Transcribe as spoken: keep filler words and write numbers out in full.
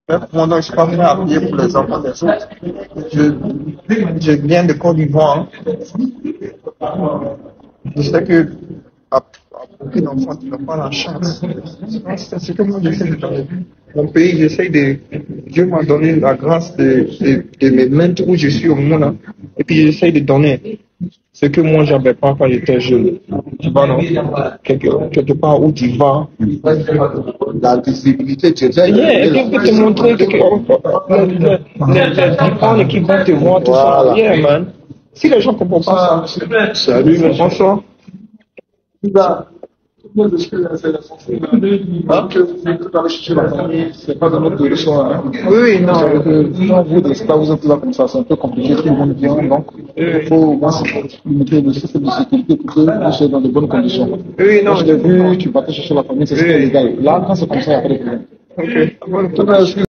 Mais moi, non, je suis pas prêt à payer pour les enfants des autres. Je, je viens de Côte d'Ivoire. Je sais que à, à beaucoup d'enfants, tu n'as pas la chance. C'est ce que moi j'essaie de donner. Mon pays, j'essaie de. Dieu m'a donné la grâce de, de, de me mettre où je suis au monde. Hein. Et puis j'essaie de donner ce que moi j'avais pas quand j'étais jeune. Tu vois, non? Quelque, quelque part où tu vas. La visibilité, tu sais. Yeah, et puis te montrer que les, les, les différents qui vont te voir, tout ça. Yeah, man. Si les gens ne comprennent pas ça, salut, bonsoir. C'est pas de notre direction. Hein. Oui, oui, non. Quand vous êtes là, vous êtes là comme ça, c'est un peu compliqué. Tout le monde vient, donc il faut limiter le système de sécurité pour que vous soyez dans de bonnes conditions. Oui, non. Je l'ai vu, tu partais chercher la famille, c'est ce qui est légal. Là, quand c'est comme ça, il n'y a pas de problème. Ok.